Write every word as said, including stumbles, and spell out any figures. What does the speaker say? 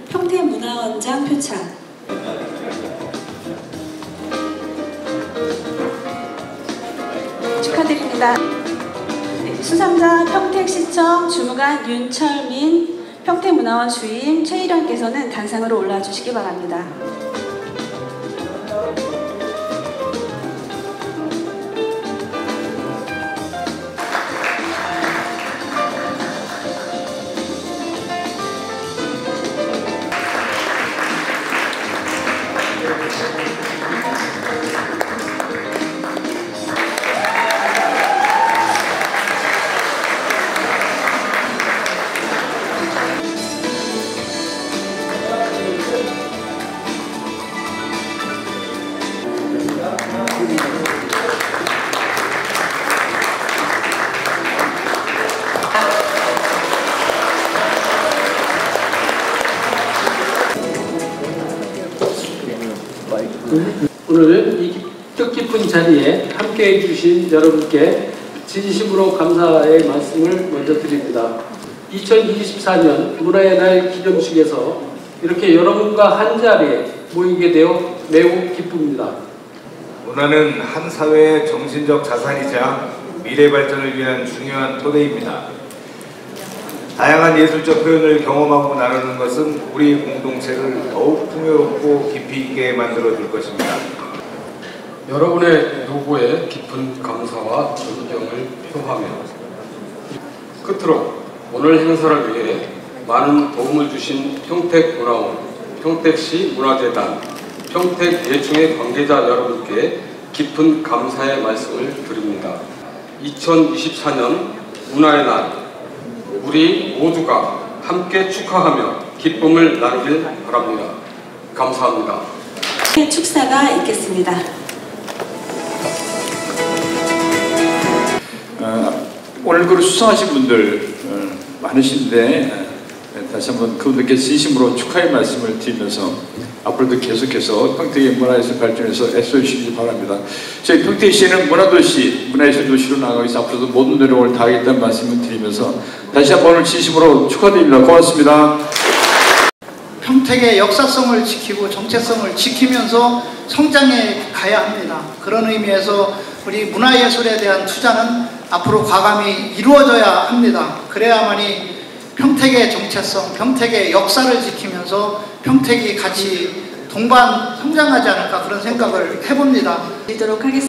평택문화원장 표창. 축하드립니다. 네, 수상자 평택시청 주무관 윤철민 평택문화원 주임 최일현께서는 단상으로 올라주시기 바랍니다. 오늘 이 뜻깊은 자리에 함께해 주신 여러분께 진심으로 감사의 말씀을 먼저 드립니다. 이천이십사 년 문화의 날 기념식에서 이렇게 여러분과 한 자리에 모이게 되어 매우 기쁩니다. 문화는 한 사회의 정신적 자산이자 미래 발전을 위한 중요한 토대입니다. 다양한 예술적 표현을 경험하고 나누는 것은 우리 공동체를 더욱 풍요롭고 깊이 있게 만들어 줄 것입니다. 여러분의 노고에 깊은 감사와 존경을 표하며 끝으로 오늘 행사를 위해 많은 도움을 주신 평택문화원, 평택시 문화재단, 평택예충의 관계자 여러분께 깊은 감사의 말씀을 드립니다. 이천이십사 년 문화의 날, 우리 모두가 함께 축하하며 기쁨을 나누길 바랍니다. 감사합니다. 축사가 있겠습니다. 어, 오늘 그 수상하신 분들 어, 많으신데 어, 다시 한번 그분들께 진심으로 축하의 말씀을 드리면서 앞으로도 계속해서 평택의 문화예술 발전에서 애써주시기 바랍니다. 저희 평택시는 문화도시, 문화예술 도시로 나가고 있어 앞으로도 모든 노력을 다하겠다는 말씀을 드리면서 다시 한번 오늘 진심으로 축하드립니다. 고맙습니다. 평택의 역사성을 지키고 정체성을 지키면서 성장해 가야 합니다. 그런 의미에서 우리 문화예술에 대한 투자는 앞으로 과감히 이루어져야 합니다. 그래야만이 평택의 정체성, 평택의 역사를 지키면서 평택이 같이 동반 성장하지 않을까 그런 생각을 해봅니다. 드리도록 하겠습니다.